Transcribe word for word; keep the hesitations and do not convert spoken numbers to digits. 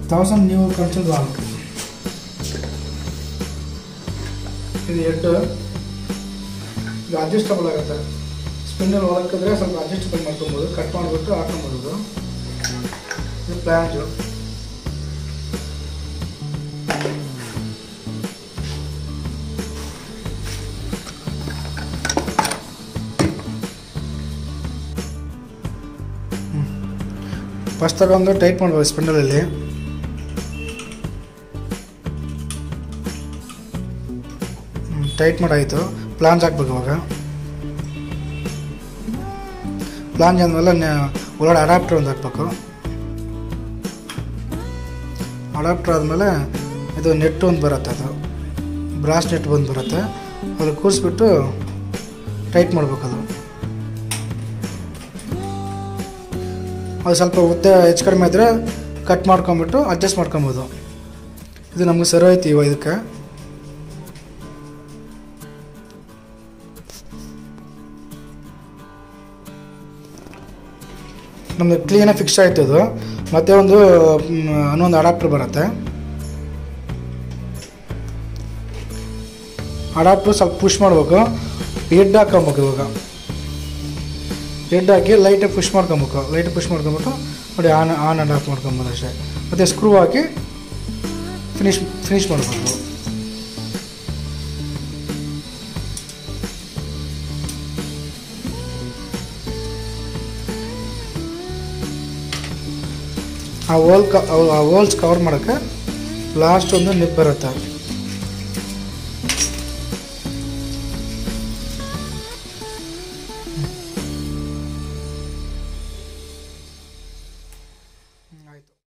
Thousand ನೀವು ಖರ್ಚದು ಆಗ ಇದು ಎಟ್ಟು ಇದು ಅಡ್ಜಸ್ಟಬಲ್ ಆಗುತ್ತೆ. ಸ್ಪಿಂಡಲ್ ಒಳಕ್ಕಿದ್ರೆ ಸ್ವಲ್ಪ ಅಡ್ಜಸ್ಟಬಲ್ ಮಾಡ್ಕೊಬೋದು, ಕಟ್ ಮಾಡಿಬಿಟ್ಟು ಹಾಕೊಬೋದು. ಇದು ಪ್ಲ್ಯಾಂಜು. ಫಸ್ಟ್ ತಗೊಂಡು ಟೈಟ್ ಮಾಡ್ಬೋದು ಸ್ಪಿಂಡಲಲ್ಲಿ. ಟೈಟ್ ಮಾಡಾಯಿತು. ಪ್ಲಾಂಜ್ ಹಾಕ್ಬೇಕು ಇವಾಗ. ಪ್ಲಾಂಜ್ ಆದಮೇಲೆ ಒಳಗಡೆ ಅಡಾಪ್ಟರ್ ಒಂದು ಹಾಕ್ಬೇಕು. ಅಡಾಪ್ಟರ್ ಆದಮೇಲೆ ಇದು ನೆಟ್ ಒಂದು ಬರುತ್ತೆ, ಅದು ಬ್ರಾಸ್ ನೆಟ್ ಬಂದು ಬರುತ್ತೆ. ಅದು ಕೂರಿಸ್ಬಿಟ್ಟು ಟೈಟ್ ಮಾಡಬೇಕು. ಅದು ಅದು ಸ್ವಲ್ಪ ಉದ್ದ ಹೆಚ್ಚು ಕಡಿಮೆ ಇದ್ದರೆ ಕಟ್ ಮಾಡ್ಕೊಂಬಿಟ್ಟು ಅಡ್ಜಸ್ಟ್ ಮಾಡ್ಕೊಬೋದು. ಇದು ನಮಗೆ ಸರಿ ಹೋಯ್ತು. ಇವಾಗ ಇದಕ್ಕೆ ನಮ್ಮದು ಕ್ಲೀನಾಗಿ ಫಿಕ್ಸ್ ಆಯಿತು. ಅದು ಮತ್ತು ಒಂದು ಇನ್ನೊಂದು ಅಡಾಪ್ಟರ್ ಬರುತ್ತೆ. ಅಡಾಪ್ಟರ್ ಸ್ವಲ್ಪ ಪುಷ್ ಮಾಡಬೇಕು. ಹೆಡ್ ಹಾಕ್ಕೊಬೇಕು. ಇವಾಗ ಹೆಡ್ ಹಾಕಿ ಲೈಟಾಗಿ ಪುಷ್ ಮಾಡ್ಕೊಬೇಕು. ಲೈಟಾಗಿ ಪುಷ್ ಮಾಡ್ಕೊಂಬಿಟ್ಟು ನೋಡಿ ಆನ್ ಆನ್ ಆ್ಯಂಡ್ ಆಫ್ ಮಾಡ್ಕೊಬೋದು ಅಷ್ಟೇ. ಮತ್ತು ಸ್ಕ್ರೂ ಹಾಕಿ ಫಿನಿಶ್ ಫಿನಿಶ್ ಮಾಡಬೇಕು. ಆ ಹೋಲ್ ಕ ಆ ಹೋಲ್ಸ್ ಕವರ್ ಮಾಡೋಕ್ಕೆ ಲಾಸ್ಟ್ ಒಂದು ನಿಪ್ ಬರುತ್ತೆ.